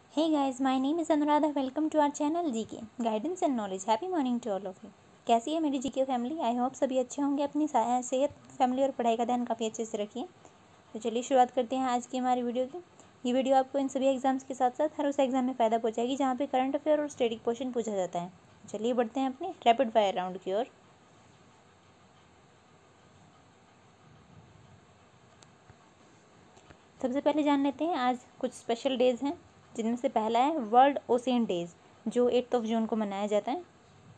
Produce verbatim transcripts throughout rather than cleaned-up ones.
Hey guys, my name is Anuradha. Welcome to our channel जी के guidance and knowledge. Happy morning to all of you. कैसी है मेरी जी के family? I hope सभी अच्छे होंगे. अपनी सेहत, फैमिली और पढ़ाई का ध्यान काफ़ी अच्छे से रखिए. तो चलिए शुरुआत करते हैं आज की हमारी वीडियो की. ये वीडियो आपको इन सभी एग्जाम्स के साथ साथ हर उस एग्जाम में फ़ायदा पहुँचाएगी जहाँ पे करंट अफेयर और स्टैटिक क्वेश्चन पूछा जाता है. चलिए बढ़ते हैं अपने रैपिड फायर राउंड की ओर. सबसे पहले जान लेते हैं आज कुछ स्पेशल डेज़ हैं, जिनमें से पहला है वर्ल्ड ओशियन डेज़, जो एट्थ ऑफ जून को मनाया जाता है.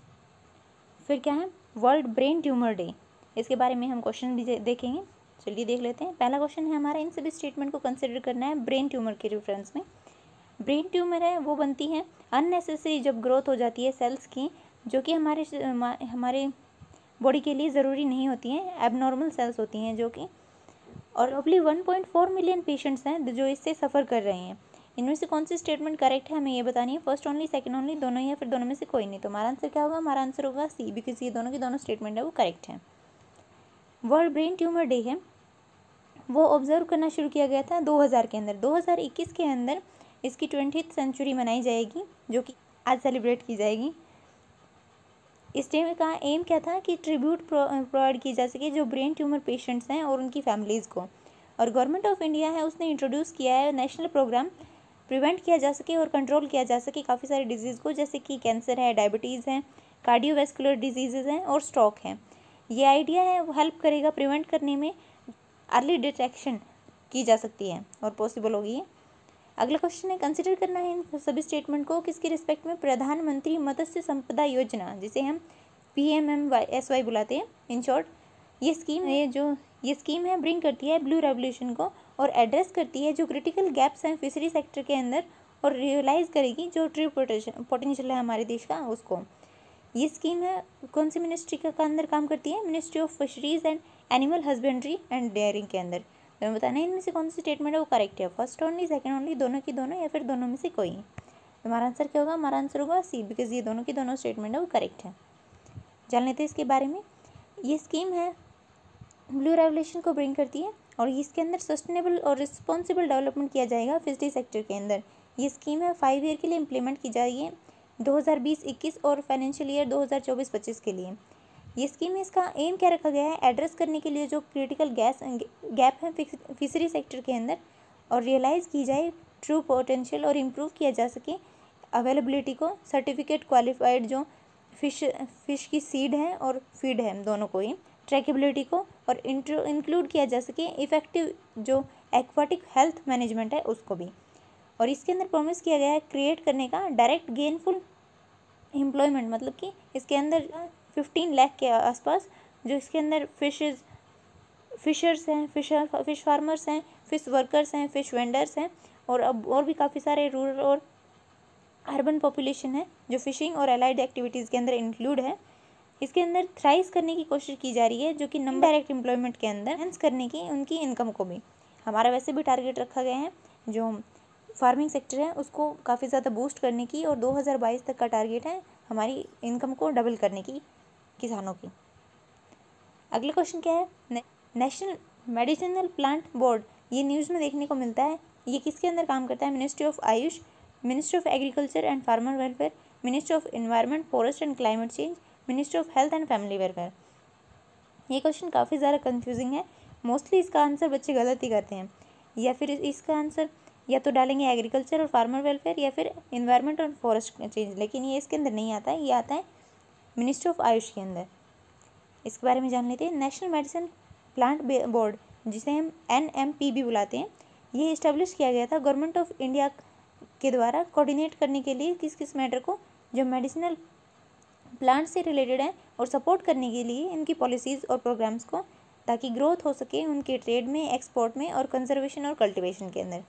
फिर क्या है वर्ल्ड ब्रेन ट्यूमर डे. इसके बारे में हम क्वेश्चन भी देखेंगे. चलिए देख लेते हैं. पहला क्वेश्चन है हमारा, इन सभी स्टेटमेंट को कंसिडर करना है ब्रेन ट्यूमर के रेफरेंस में. ब्रेन ट्यूमर है वो बनती है अननेसेसरी जब ग्रोथ हो जाती है सेल्स की, जो कि हमारे हमारे बॉडी के लिए ज़रूरी नहीं होती हैं, एबनॉर्मल सेल्स होती हैं जो कि, और अबली one point four million patients हैं जो इससे सफ़र कर रहे हैं. इनमें से कौन सी स्टेटमेंट करेक्ट है हमें ये बतानी है. फर्स्ट ओनली, सेकंड ओनली, दोनों ही, या फिर दोनों में से कोई नहीं. तो हमारा आंसर क्या होगा? हमारा आंसर होगा सी, बिकॉज ये दोनों की दोनों स्टेटमेंट है वो करेक्ट है. वर्ल्ड ब्रेन ट्यूमर डे है वो ऑब्जर्व करना शुरू किया गया था दो हज़ार के अंदर. दो हज़ार इक्कीस के अंदर इसकी ट्वेंटीथ सेंचुरी मनाई जाएगी, जो कि आज सेलिब्रेट की जाएगी. इस डे का एम क्या था कि ट्रिब्यूट प्रोवाइड की जा सके जो ब्रेन ट्यूमर पेशेंट्स हैं और उनकी फैमिलीज़ को. और गवर्नमेंट ऑफ इंडिया है उसने इंट्रोड्यूस किया है नेशनल प्रोग्राम, प्रिवेंट किया जा सके और कंट्रोल किया जा सके काफ़ी सारे डिजीज़ को, जैसे कि कैंसर है, डायबिटीज़ है, कार्डियोवैस्कुलर डिजीज़ हैं और स्ट्रोक है. ये आइडिया है वो हेल्प करेगा प्रिवेंट करने में, अर्ली डिटेक्शन की जा सकती है और पॉसिबल होगी ये. अगला क्वेश्चन है, कंसिडर करना है इन सभी स्टेटमेंट को किसके रिस्पेक्ट में. प्रधानमंत्री मत्स्य संपदा योजना, जिसे हम P M M S Y वाई बुलाते हैं इन शॉर्ट. ये स्कीम है जो ये स्कीम है ब्रिंग करती है ब्लू रेवोल्यूशन को और एड्रेस करती है जो क्रिटिकल गैप्स हैं फिशरी सेक्टर के अंदर, और रियलाइज़ करेगी जो ट्रू पोटेंशियल है हमारे देश का उसको. ये स्कीम है कौन सी मिनिस्ट्री का अंदर काम करती है? Ministry of fisheries and animal husbandry and dairying के अंदर. तो हमें बताना है इनमें से कौन सी स्टेटमेंट है वो करेक्ट है. फर्स्ट ओनली, सेकंड ओनली, दोनों की दोनों, या फिर दोनों में से कोई. तो हमारा आंसर क्या होगा? हमारा आंसर होगा सी, बिकॉज ये दोनों की दोनों स्टेटमेंट है वो करेक्ट है. जान लेते हैं इसके बारे में. ये स्कीम है ब्लू रेवोल्यूशन को ब्रिंग करती है और इसके अंदर सस्टेनेबल और रिस्पॉन्सिबल डेवलपमेंट किया जाएगा फिशरी सेक्टर के अंदर. ये स्कीम है फाइव ईयर के लिए इम्प्लीमेंट की जाएगी दो हज़ार बीस इक्कीस और फाइनेंशियल ईयर दो हज़ार चौबीस पच्चीस के लिए. ये स्कीम में इसका एम क्या रखा गया है? एड्रेस करने के लिए जो क्रिटिकल गैस गैप है फिशरी सेक्टर के अंदर, और रियलाइज़ की जाए ट्रू पोटेंशियल और इम्प्रूव किया जा सके अवेलेबिलिटी को. सर्टिफिकेट क्वालिफाइड जो फिश फिश की सीड है और फीड है दोनों को ही, ट्रैकेबिलिटी को, और इंक्लूड किया जा सके इफेक्टिव जो एक्वाटिक हेल्थ मैनेजमेंट है उसको भी. और इसके अंदर प्रॉमिस किया गया है क्रिएट करने का डायरेक्ट गेनफुल एम्प्लॉयमेंट, मतलब कि इसके अंदर फिफ्टीन लाख के आसपास जो इसके अंदर फिशेज फिशर्स हैं, फिशर फिश फार्मर्स हैं, फिश वर्कर्स हैं, फिश वेंडर्स हैं, और अब और भी काफ़ी सारे रूरल और अर्बन पॉपुलेशन है जो फिशिंग और एलाइड एक्टिविटीज़ के अंदर इंक्लूड है. इसके अंदर थ्राइस करने की कोशिश की जा रही है, जो कि नंबर डायरेक्ट एम्प्लॉयमेंट के अंदर एनहांस करने की उनकी इनकम को भी. हमारा वैसे भी टारगेट रखा गया है जो फार्मिंग सेक्टर है उसको काफ़ी ज़्यादा बूस्ट करने की, और दो हज़ार बाईस तक का टारगेट है हमारी इनकम को डबल करने की किसानों की. अगला क्वेश्चन क्या है? नेशनल मेडिसिनल प्लांट बोर्ड, ये न्यूज़ में देखने को मिलता है. ये किसके अंदर काम करता है? Ministry of Ayush, ministry of agriculture and farmer welfare, ministry of environment, forest and climate change, ministry of health and family welfare. ये क्वेश्चन काफ़ी ज़्यादा कंफ्यूजिंग है. मोस्टली इसका आंसर बच्चे गलत ही करते हैं, या फिर इसका आंसर या तो डालेंगे एग्रीकल्चर और फार्मर वेलफेयर या फिर एनवायरनमेंट और फॉरेस्ट चेंज, लेकिन ये इसके अंदर नहीं आता है. ये आता है मिनिस्ट्री ऑफ आयुष के अंदर. इसके बारे में जान लेते हैं. नेशनल मेडिसिन प्लांट बोर्ड, जिसे हम एन एम पी भी बुलाते हैं, ये इस्टेब्लिश किया गया था गवर्नमेंट ऑफ इंडिया के द्वारा कोऑर्डिनेट करने के लिए किस किस मैटर को जो मेडिसिनल प्लांट से रिलेटेड है, और सपोर्ट करने के लिए इनकी पॉलिसीज़ और प्रोग्राम्स को, ताकि ग्रोथ हो सके उनके ट्रेड में, एक्सपोर्ट में, और कंजर्वेशन और कल्टीवेशन के अंदर.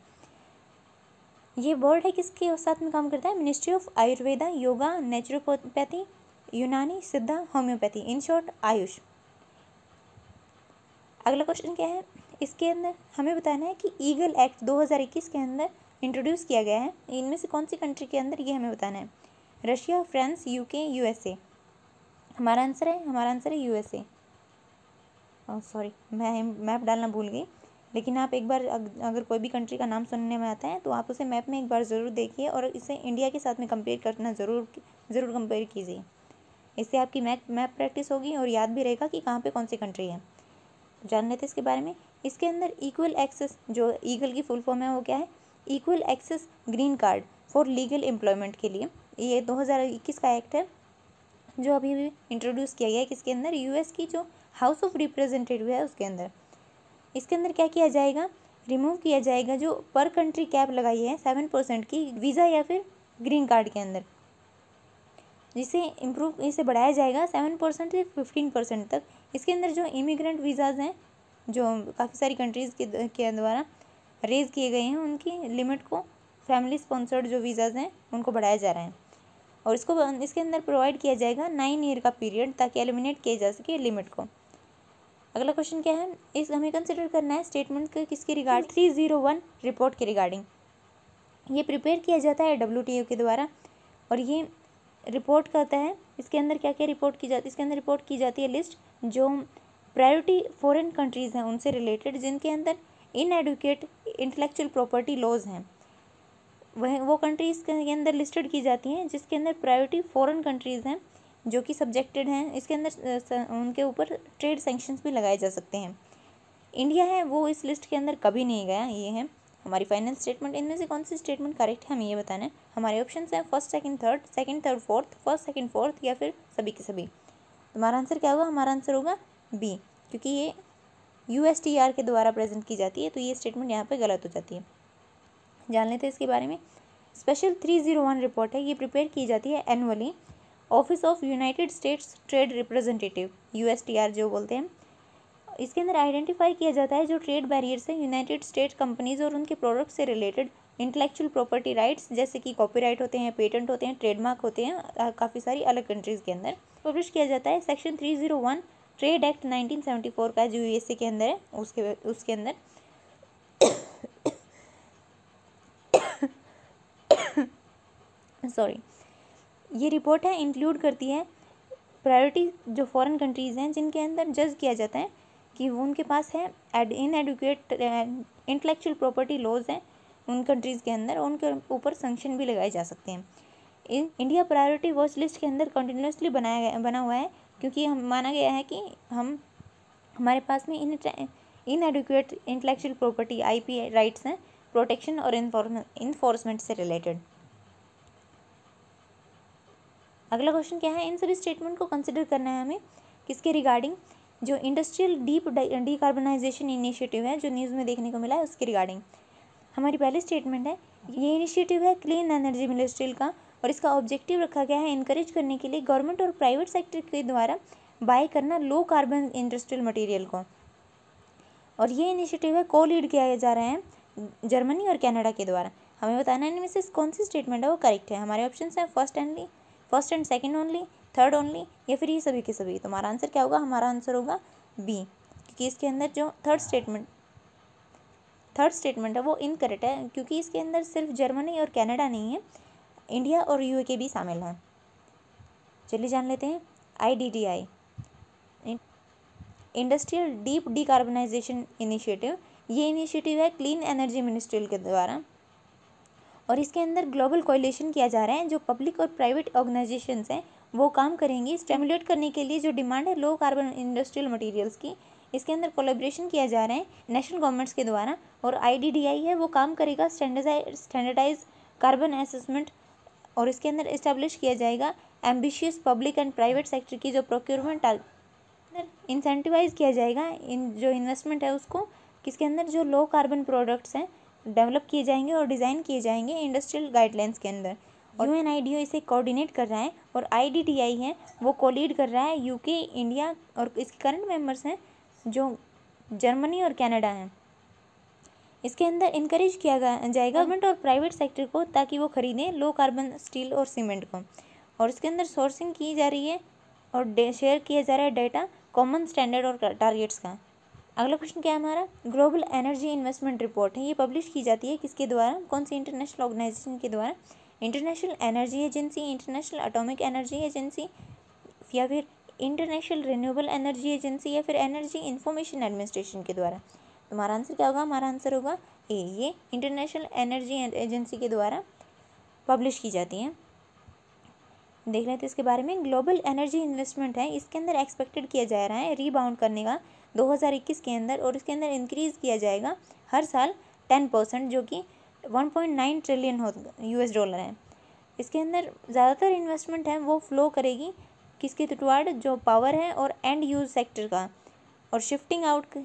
ये बोर्ड है किसके साथ में काम करता है? Ministry of Ayurveda, yoga, naturopathy, Unani, Siddha, homeopathy, in short Ayush. अगला क्वेश्चन क्या है? इसके अंदर हमें बताना है कि ईगल एक्ट दो हज़ार इक्कीस के अंदर इंट्रोड्यूस किया गया है. इनमें से कौन सी कंट्री के अंदर, ये हमें बताना है. Russia, France, UK, USA. हमारा आंसर है हमारा आंसर है यूएसए. सॉरी, मैं मैप डालना भूल गई. लेकिन आप एक बार अगर कोई भी कंट्री का नाम सुनने में आता है तो आप उसे मैप में एक बार ज़रूर देखिए और इसे इंडिया के साथ में कंपेयर करना ज़रूर ज़रूर कंपेयर कीजिए। इससे आपकी मैप मैप प्रैक्टिस होगी और याद भी रहेगा कि कहाँ पे कौन सी कंट्री है। जान लेते हैं इसके बारे में। इसके अंदर इक्वल एक्सेस, जो ईगल की फुल फॉर्म है वो क्या है, equal access green card for legal employment के लिए ये दो हज़ार इक्कीस का एक्ट है जो अभी भी इंट्रोड्यूस किया गया है। किसके अंदर, यूएस की जो हाउस ऑफ रिप्रेजेंटेटिव है उसके अंदर। इसके अंदर क्या किया जाएगा, रिमूव किया जाएगा जो पर कंट्री कैप लगाई है सेवन परसेंट की वीज़ा या फिर ग्रीन कार्ड के अंदर, जिसे इम्प्रूव इसे बढ़ाया जाएगा सेवन परसेंट से फिफ्टीन परसेंट तक। इसके अंदर जो इमिग्रेंट वीज़ाज़ हैं जो काफ़ी सारी कंट्रीज़ के के द्वारा रेज़ किए गए हैं उनकी लिमिट को, फैमिली स्पॉन्सर्ड जो वीज़ाज़ हैं उनको बढ़ाया जा रहा है और इसको इसके अंदर प्रोवाइड किया जाएगा नाइन ईयर का पीरियड ताकि एलिमिनेट किया जा सके लिमिट को। अगला क्वेश्चन क्या है, इस हमें कंसिडर करना है स्टेटमेंट के किसके regard, three zero one report के रिगार्डिंग। ये प्रिपेयर किया जाता है डब्ल्यूटीओ के द्वारा और ये रिपोर्ट करता है। इसके अंदर क्या क्या रिपोर्ट की जाती है, इसके अंदर रिपोर्ट की जाती है लिस्ट जो प्रायोरिटी फॉरेन कंट्रीज़ हैं उनसे रिलेटेड जिनके अंदर इनएडुकेट इंटेलेक्चुअल प्रॉपर्टी लॉज हैं, वह वो कंट्रीज़ के अंदर लिस्टेड की जाती हैं जिसके अंदर प्रायोरिटी फॉरेन कंट्रीज़ हैं जो कि सब्जेक्टेड हैं। इसके अंदर उनके ऊपर ट्रेड सैंक्शंस भी लगाए जा सकते हैं। इंडिया है वो इस लिस्ट के अंदर कभी नहीं गया। ये है हमारी फाइनल स्टेटमेंट। इनमें से कौन सी स्टेटमेंट करेक्ट है हमें ये बताना है। हमारे ऑप्शन हैं first second third, second third fourth, first second fourth या फिर सभी के सभी। हमारा आंसर क्या होगा, हमारा आंसर होगा बी, क्योंकि ये यू एस टी आर के द्वारा प्रेजेंट की जाती है तो ये स्टेटमेंट यहाँ पर गलत हो जाती है। जान लेते हैं इसके बारे में। Special three zero one report है, ये प्रिपेयर की जाती है annually office of United States trade representative, U S T R जो बोलते हैं। इसके अंदर आइडेंटिफाई किया जाता है जो ट्रेड बैरियर्स है यूनाइटेड स्टेट्स कंपनीज और उनके प्रोडक्ट से रिलेटेड इंटेलेक्चुअल प्रॉपर्टी राइट्स जैसे कि कॉपीराइट होते हैं, पेटेंट होते हैं, ट्रेडमार्क होते हैं काफ़ी सारी अलग कंट्रीज़ के अंदर। पब्लिश किया जाता है section three zero one trade act nineteen seventy four का जो यूएसए के अंदर है उसके उसके अंदर सॉरी ये रिपोर्ट है इंक्लूड करती है प्रायोरिटी जो फॉरेन कंट्रीज़ हैं जिनके अंदर जज किया जाता है कि वो उनके पास है inadequate intellectual property laws हैं उन कंट्रीज़ के अंदर, उनके ऊपर संक्शन भी लगाए जा सकते हैं। In India priority watch list के अंदर कंटिन्यूसली बनाया गया बना हुआ है क्योंकि हम माना गया है कि हम हमारे पास में in inadequate intellectual property I P rights हैं प्रोटेक्शन और इन्फोर्समेंट से रिलेटेड। अगला क्वेश्चन क्या है, इन सभी स्टेटमेंट को कंसिडर करना है हमें किसके रिगार्डिंग, जो इंडस्ट्रियल डीप डीकार्बनाइजेशन इनिशिएटिव है जो न्यूज़ में देखने को मिला है उसके रिगार्डिंग। हमारी पहली स्टेटमेंट है, ये इनिशिएटिव है क्लीन एनर्जी मिनिस्ट्री का और इसका ऑब्जेक्टिव रखा गया है इनकरेज करने के लिए गवर्नमेंट और प्राइवेट सेक्टर के द्वारा बाय करना लो कार्बन इंडस्ट्रियल मटेरियल को। और ये इनिशिएटिव है को लीड किया जा रहा है जर्मनी और कनाडा के द्वारा। हमें बताना है इनमें से कौन सी स्टेटमेंट है वो करेक्ट है। हमारे ऑप्शन हैं first and first and second only, third only या फिर ये सभी के सभी। तो हमारा आंसर क्या होगा, हमारा आंसर होगा बी, क्योंकि इसके अंदर जो थर्ड स्टेटमेंट थर्ड स्टेटमेंट है वो इनकरेक्ट है क्योंकि इसके अंदर सिर्फ जर्मनी और कनाडा नहीं है, इंडिया और यूके भी शामिल हैं। चलिए जान लेते हैं I D D I industrial deep decarbonisation initiative. ये इनिशिएटिव है क्लीन एनर्जी मिनिस्ट्री के द्वारा और इसके अंदर ग्लोबल कोलिशन किया जा रहा है। जो पब्लिक और प्राइवेट ऑर्गेनाइजेशंस हैं वो काम करेंगी स्टिमुलेट करने के लिए जो डिमांड है लो कार्बन इंडस्ट्रियल मटेरियल्स की। इसके अंदर कोलैबोरेशन किया जा रहा है नेशनल गवर्नमेंट्स के द्वारा और आई डी डी आई है वो काम करेगा स्टैंडर्डाइज स्टैंडर्डाइज कार्बन असेसमेंट और इसके अंदर इस्टेब्लिश किया जाएगा ambitious public and private sector की जो प्रोक्योरमेंट इंसेंटिवाइज किया जाएगा इन जो इन्वेस्टमेंट है उसको, किसके अंदर जो लो कार्बन प्रोडक्ट्स हैं डेवलप किए जाएंगे और डिज़ाइन किए जाएंगे इंडस्ट्रियल गाइडलाइंस के अंदर। U N I D O इसे कोऑर्डिनेट कर रहा है और आई डी डी आई है वो कोलीड कर रहा है यूके, इंडिया और इसके करंट मेंबर्स हैं जो जर्मनी और कनाडा हैं। इसके अंदर इनकरेज किया जाएगा गवर्नमेंट और प्राइवेट सेक्टर को ताकि वो खरीदें लो कार्बन स्टील और सीमेंट को और इसके अंदर सोर्सिंग की जा रही है और शेयर किया जा रहा है डेटा कॉमन स्टैंडर्ड और टारगेट्स का। अगला क्वेश्चन क्या है हमारा, ग्लोबल एनर्जी इन्वेस्टमेंट रिपोर्ट है। ये पब्लिश की जाती है किसके द्वारा, कौन सी इंटरनेशनल ऑर्गेनाइजेशन के द्वारा, international energy agency, international atomic energy agency या फिर इंटरनेशनल रिन्यूएबल एनर्जी एजेंसी या फिर एनर्जी इंफॉर्मेशन एडमिनिस्ट्रेशन के द्वारा। तुम्हारा आंसर क्या होगा? हमारा आंसर होगा ए। ये इंटरनेशनल एनर्जी एजेंसी के द्वारा पब्लिश की जाती हैं। देख लेते हैं इसके बारे में। ग्लोबल एनर्जी इन्वेस्टमेंट है, इसके अंदर एक्सपेक्टेड किया जा रहा है रीबाउंड करने का दो हज़ार इक्कीस के अंदर, और इसके अंदर इंक्रीज़ किया जाएगा हर साल टेन परसेंट, जो कि वन पॉइंट नाइन ट्रिलियन हो यूएस डॉलर है। इसके अंदर ज़्यादातर इन्वेस्टमेंट है वो फ्लो करेगी किसके टुवार्ड? जो पावर है और एंड यूज सेक्टर का, और शिफ्टिंग आउट,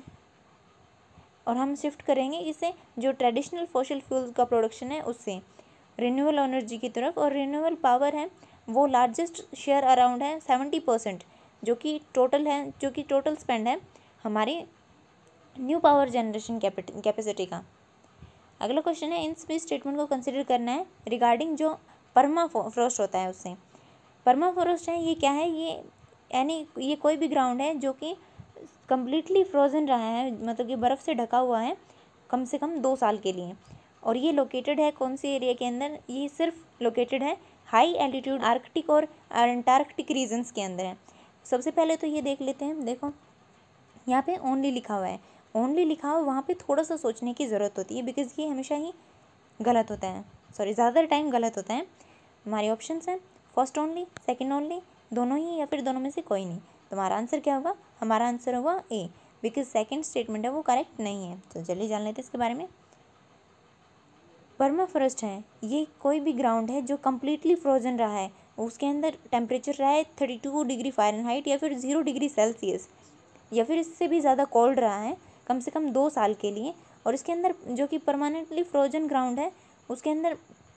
और हम शिफ्ट करेंगे इससे जो ट्रेडिशनल फॉसिल फ्यूल्स का प्रोडक्शन है उससे रिन्यूएबल एनर्जी की तरफ। और रिन्यूएबल पावर है वो लार्जेस्ट शेयर अराउंड है सेवेंटी परसेंट, जो कि टोटल है, जो कि टोटल स्पेंड है हमारी न्यू पावर जनरेशन कैपेसिटी का। अगला क्वेश्चन है, इन सभी स्टेटमेंट को कंसिडर करना है रिगार्डिंग जो पर्मा फ्रोस्ट होता है उससे। पर्मा फ्रोस्ट है ये क्या है? ये यानी ये कोई भी ग्राउंड है जो कि कम्प्लीटली फ्रोजन रहा है, मतलब कि बर्फ़ से ढका हुआ है कम से कम दो साल के लिए, और ये लोकेटेड है कौन सी एरिया के अंदर? ये सिर्फ लोकेटेड है हाई एल्टीट्यूड आर्कटिक और अंटार्कटिक रीजन्स के अंदर है। सबसे पहले तो ये देख लेते हैं। देखो यहाँ पे ओनली लिखा हुआ है, ओनली लिखा हुआ वहाँ पे थोड़ा सा सोचने की ज़रूरत होती है, बिकॉज ये हमेशा ही गलत होता है, सॉरी ज़्यादातर टाइम गलत होता है। हमारे ऑप्शंस हैं फर्स्ट ओनली, सेकंड ओनली, दोनों ही, या फिर दोनों में से कोई नहीं। तुम्हारा आंसर क्या होगा? हमारा आंसर होगा ए, बिकॉज सेकंड स्टेटमेंट है वो करेक्ट नहीं है। तो चलिए जान लेते हैं इसके बारे में। परमाफ्रॉस्ट है ये कोई भी ग्राउंड है जो कम्प्लीटली फ्रोजन रहा है, उसके अंदर टेम्परेचर रहा है थर्टी टू डिग्री फ़ारेनहाइट या फिर ज़ीरो डिग्री सेल्सियस, या फिर इससे भी ज़्यादा कोल्ड रहा है कम से कम दो साल के लिए। और इसके अंदर जो कि परमानेंटली फ्रोजन ग्राउंड है उसके अंदर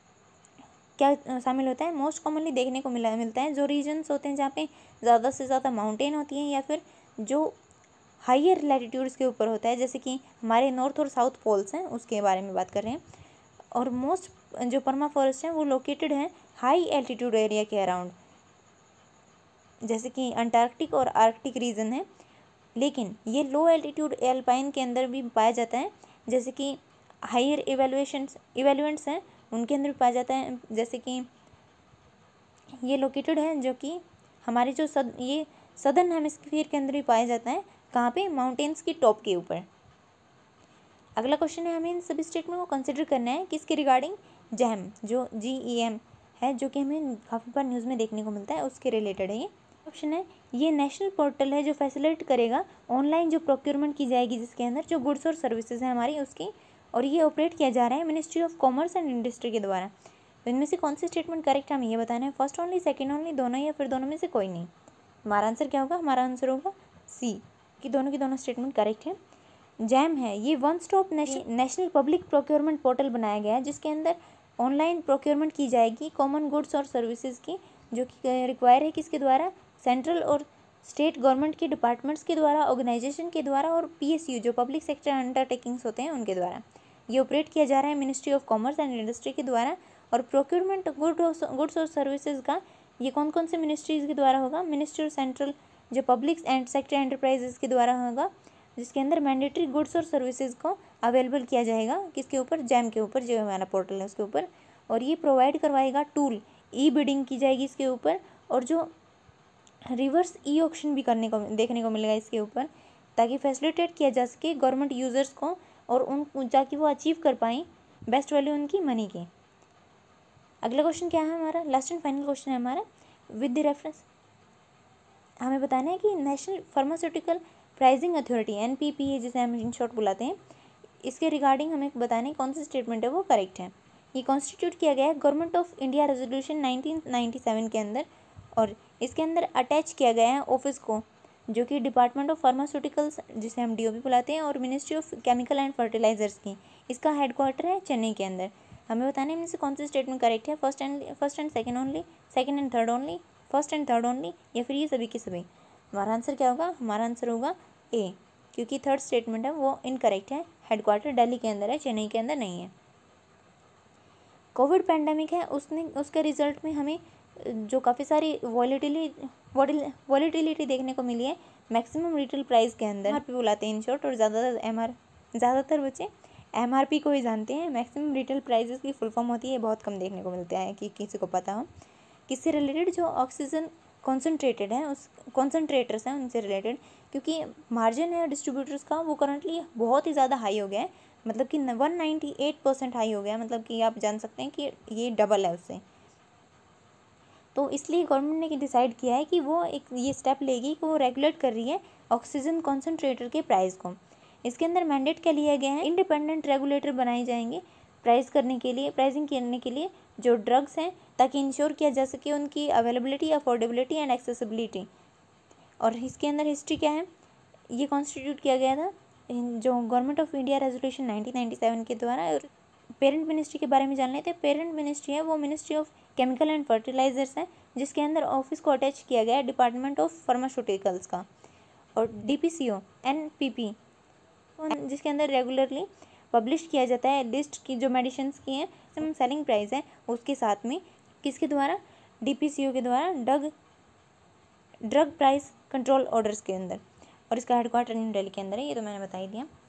क्या शामिल होता है? मोस्ट कॉमनली देखने को मिला मिलता है जो रीजन्स होते हैं जहाँ पे ज़्यादा से ज़्यादा माउंटेन होती हैं, या फिर जो हाइयर लैटिट्यूड्स के ऊपर होता है, जैसे कि हमारे नॉर्थ और साउथ पोल्स हैं उसके बारे में बात कर रहे हैं। और मोस्ट जो परमाफ्रॉस्ट है वो लोकेटेड है हाई एल्टीट्यूड एरिया के अराउंड, जैसे कि अंटार्कटिक और आर्कटिक रीजन है। लेकिन ये लो एल्टीट्यूड एल्पाइन के अंदर भी पाया जाता है, जैसे कि हायर इवेल्युएशंस इवेल्युएंट्स हैं उनके अंदर भी पाया जाता है, जैसे कि ये लोकेटेड है जो कि हमारे जो सद ये सदर्न हेमिस्फीयर के अंदर भी पाया जाता है। कहाँ पे? माउंटेन्स की टॉप के ऊपर। अगला क्वेश्चन है, हमें इन सभी स्टेटमेंट को कंसिडर करना है किसके रिगार्डिंग? जैम, जो जी ई एम है, जो कि हमें काफ़ी बार न्यूज़ में देखने को मिलता है, उसके रिलेटेड है ये। ऑप्शन है, ये नेशनल पोर्टल है जो फैसिलिटेट करेगा ऑनलाइन जो प्रोक्योरमेंट की जाएगी जिसके अंदर जो गुड्स और सर्विसेज हैं हमारी उसकी, और ये ऑपरेट किया जा रहा है ministry of commerce and industry के द्वारा। तो इनमें से कौन सी स्टेटमेंट करेक्ट है हमें ये बताना है। फर्स्ट ओनली, सेकंड ओनली, दोनों, या फिर दोनों में से कोई नहीं। हमारा आंसर क्या होगा? हमारा आंसर होगा सी, कि दोनों की दोनों स्टेटमेंट करेक्ट है। जैम है ये one stop national public procurement portal बनाया गया है जिसके अंदर ऑनलाइन प्रोक्योरमेंट की जाएगी कॉमन गुड्स और सर्विसेज की, जो कि रिक्वायर है किसके द्वारा? सेंट्रल और स्टेट गवर्नमेंट के डिपार्टमेंट्स के द्वारा, ऑर्गेनाइजेशन के द्वारा, और पीएसयू जो पब्लिक सेक्टर अंडरटेकिंग्स होते हैं उनके द्वारा। ये ऑपरेट किया जा रहा है ministry of commerce and industry के द्वारा। और प्रोक्योरमेंट गुड्स और सर्विसेज का ये कौन कौन से मिनिस्ट्रीज के द्वारा होगा? मिनिस्ट्री सेंट्रल जो पब्लिक एंड सेक्टर एंटरप्राइजेज के द्वारा होगा, जिसके अंदर मैंडेटरी गुड्स और सर्विसेज को अवेलेबल किया जाएगा किसके ऊपर? जैम के ऊपर, जो हमारा पोर्टल है उसके ऊपर। और ये प्रोवाइड करवाएगा टूल, ई बिडिंग की जाएगी इसके ऊपर, और जो रिवर्स ई ऑक्शन भी करने को देखने को मिलेगा इसके ऊपर, ताकि फैसिलिटेट किया जा सके गवर्नमेंट यूज़र्स को, और उन ताकि वो अचीव कर पाएँ बेस्ट वैल्यू उनकी मनी की। अगला क्वेश्चन क्या है हमारा? लास्ट एंड फाइनल क्वेश्चन है हमारा। विद द रेफरेंस हमें बताना है कि national pharmaceutical pricing authority N P P A जिसे हम इन शॉर्ट बुलाते हैं, इसके रिगार्डिंग हमें बताना है कौन सी स्टेटमेंट है वो करेक्ट है। ये कॉन्स्टिट्यूट किया गया है government of India resolution nineteen ninety seven के अंदर, और इसके अंदर अटैच किया गया है ऑफिस को, जो कि डिपार्टमेंट ऑफ फार्मास्यूटिकल्स जिसे हम डी ओ पी बुलाते हैं, और ministry of chemical and fertilisers की। इसका हेडक्वार्टर है चेन्नई के अंदर। हमें बताना है इनमें से कौन सी स्टेटमेंट करेक्ट है। First and first and second only, second and third only, first and third only, या फिर ये सभी के सभी। हमारा आंसर क्या होगा? हमारा आंसर होगा ए, क्योंकि थर्ड स्टेटमेंट है वो इनकरेक्ट है। हेडक्वार्टर दिल्ली के अंदर है, चेन्नई के अंदर नहीं है। कोविड पैंडेमिक है, उसने उसके रिजल्ट में हमें जो काफ़ी सारी वॉलेटिलिटी वॉलेटिलिटी देखने को मिली है मैक्सिमम रिटेल प्राइस के अंदर, एम आर पी बुलाते हैं इन शॉर्ट, और ज़्यादातर एम आर ज़्यादातर बच्चे एम आर पी को ही जानते हैं। मैक्सिमम रिटेल प्राइसेस की फुल फॉर्म होती है, बहुत कम देखने को मिलता है कि किसी को पता हो। किससे रिलेटेड? जो ऑक्सीजन कॉन्सेंट्रेटेड है, उस कॉन्सेंट्रेटर्स हैं उनसे रिलेटेड, क्योंकि मार्जिन है डिस्ट्रीब्यूटर्स का वो करंटली बहुत ही ज़्यादा हाई हो गया है, मतलब कि one ninety eight percent high हो गया है, मतलब कि आप जान सकते हैं कि ये डबल है उससे। तो इसलिए गवर्नमेंट ने डिसाइड किया है कि वो एक ये स्टेप लेगी कि वो रेगुलेट कर रही है ऑक्सीजन कॉन्सेंट्रेटर के प्राइस को। इसके अंदर मैंडेट क्या लिया गया है, इंडिपेंडेंट रेगुलेटर बनाए जाएंगे प्राइस करने के लिए, प्राइसिंग करने के लिए जो ड्रग्स हैं, ताकि इंश्योर किया जा सके उनकी अवेलेबिलिटी, अफोर्डेबिलिटी एंड एक्सेसिबिलिटी। और इसके अंदर हिस्ट्री क्या है, ये कॉन्स्टिट्यूट किया गया था जो government of India resolution nineteen ninety seven के द्वारा। और पेरेंट मिनिस्ट्री के बारे में जान लेते हैं। पेरेंट मिनिस्ट्री है वो ministry of chemical and fertilizers है, जिसके अंदर ऑफिस को अटैच किया गया है डिपार्टमेंट ऑफ फार्मास्यूटिकल्स का। और D P C O N P P जिसके अंदर रेगुलरली पब्लिश किया जाता है लिस्ट की जो मेडिसिन की हैं, सेलिंग प्राइस है उसके साथ में, किसके द्वारा, डी पी सी ओ के द्वारा, drug drug price control orders के अंदर। और इसका हेडक्वार्टर न्यू दिल्ली के अंदर है, ये तो मैंने बता ही दिया।